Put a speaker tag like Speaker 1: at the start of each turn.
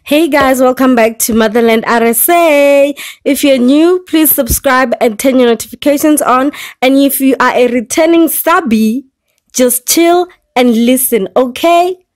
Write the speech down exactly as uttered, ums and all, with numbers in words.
Speaker 1: Hey guys, welcome back to Motherland R S A. If you're new, please subscribe and turn your notifications on. And if you are a returning subby, just chill and listen, okay?